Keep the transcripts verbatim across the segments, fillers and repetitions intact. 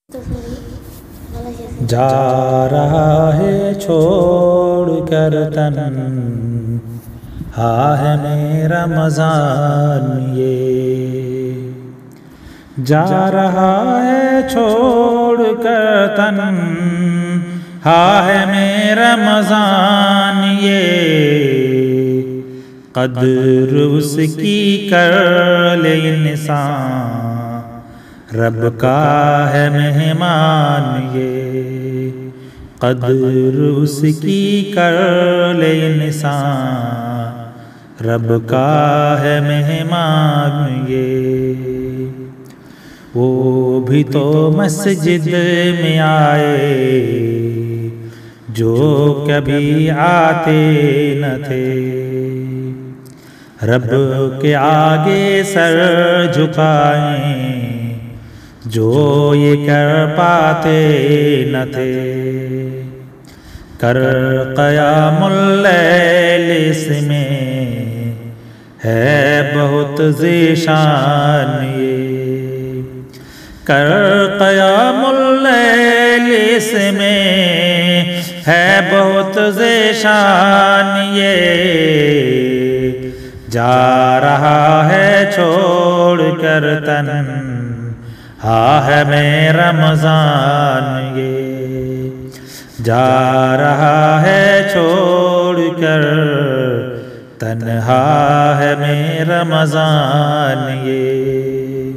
جا رہا ہے چھوڑ کر تن ہا ہے میرا رمضان یہ، جا رہا ہے چھوڑ کر تن ہا ہے میرا رمضان یہ، قدر اس کی کر لے انسان رب کا ہے مہمان یہ، قدر اس کی کر لے انسان رب کا ہے مہمان یہ، وہ بھی تو مسجد میں آئے جو کبھی آتے نہ تھے، رب کے آگے سر جھکائیں جو یہ کر پاتے نہ تھے، کر قیام اللیل اس میں ہے بہت ذیشان یہ، کر قیام اللیل اس میں ہے بہت ذیشان یہ، جا رہا ہے چھوڑ کر تن ہا ہے میرا رمضان یہ، جا رہا ہے چھوڑ کر تنہا ہے میرا رمضان یہ،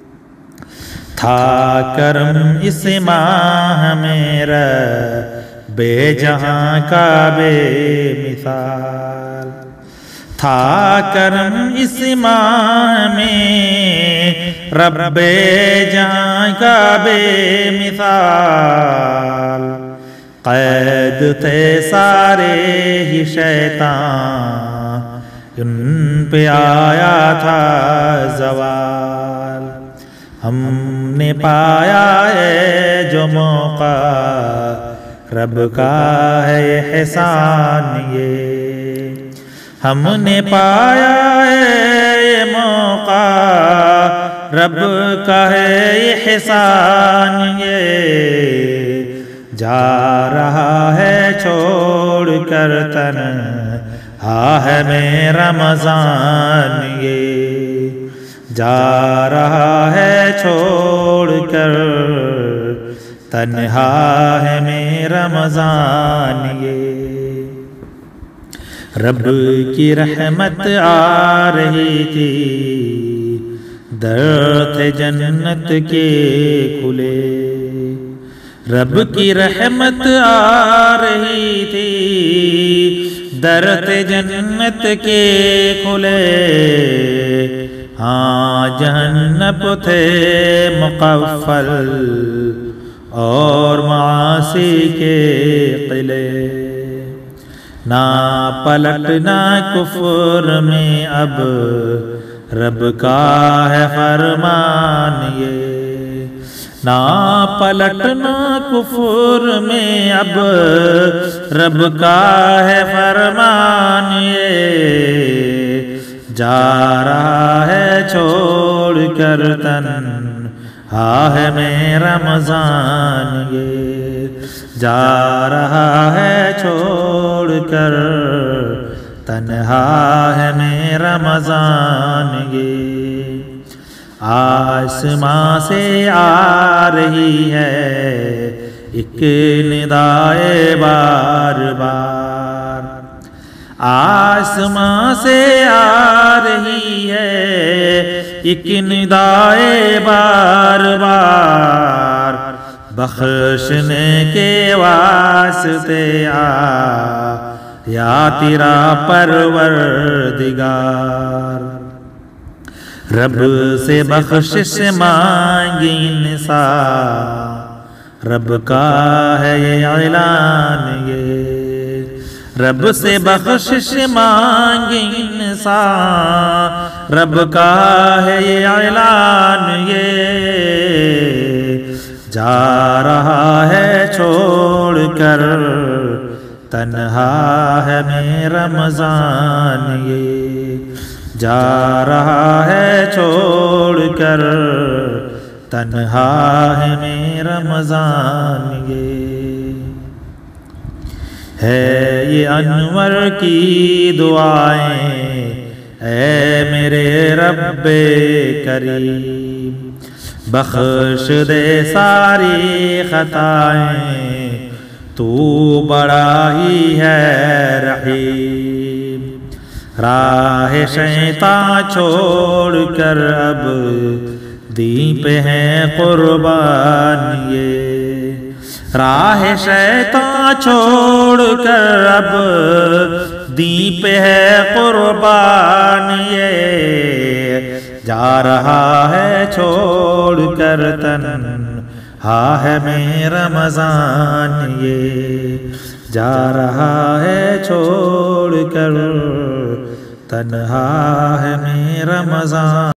تھا کرم اس ماہ میرا بے جہاں کا بے مثال، تھا کرم اس ماہ میں رب جہاں کا بے مثال، قید تھے سارے ہی شیطان ان پہ آیا تھا زوال، ہم نے پایا ہے جو موقع رب کا ہے احسان یہ، ہم نے پایا ہے یہ موقع رب کا ہے احسان یہ، جا رہا ہے چھوڑ کر تن ہا ہے میرا رمضان یہ، جا رہا ہے چھوڑ کر تنہا ہے میرا رمضان یہ، رب کی رحمت آ رہی تھی در تھے جنت کے کھلے، رب کی رحمت آ رہی تھی در تھے جنت کے کھلے، ہاں جہنم تھے مقفل اور معاصی کے قلعے، نہ پلٹنا کفر میں اب رب کا ہے فرمان یہ، نہ پلٹنا کفر میں اب رب کا ہے فرمان یہ، جا رہا ہے چھوڑ کر تن ہا ہے میرا رمضان یہ، جا رہا ہے چھوڑ کر تنہا ہے میرا رمضان یہ، آسماں سے آ رہی ہے ایک ندائے بار بار، آسماں سے آ رہی ہے ایک ندائے بار بار، بخشنے کے واسطے آ یا تیرا پروردگار، رب سے بخشش مانگی انسان رب کا ہے یہ اعلان یہ، رب سے بخشش مانگی انسان رب کا ہے یہ اعلان یہ، جا رہا ہے چھوڑ کر تنہا ہے میرا رمضان یہ، جا رہا ہے چھوڑ کر تنہا ہے میں رمضان یہ ہے یہ انور کی دعائیں اے میرے رب کریم بخش دے ساری خطائیں تو بڑا ہی ہے رحیم راہ شیطان چھوڑ کر اب دین پہ ہے قربان یہ راہ شیطان چھوڑ کر اب دین پہ ہے قربان یہ جا رہا ہے چھوڑ کر تنہا ہے میں رمضان یہ جا رہا ہے چھوڑ کر تنہا ہے میں رمضان